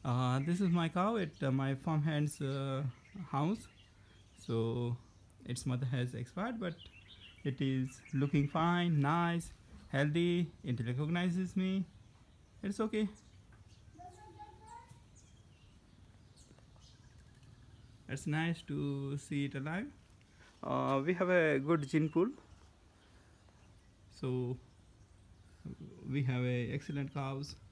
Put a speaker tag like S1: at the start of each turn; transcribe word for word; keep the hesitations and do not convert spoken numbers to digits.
S1: Uh, this is my cow at uh, my farmhand's uh, house. So its mother has expired, but it is looking fine, nice, healthy. It recognizes me. It's okay. It's nice to see it alive. Uh, we have a good gene pool, so we have a excellent cows.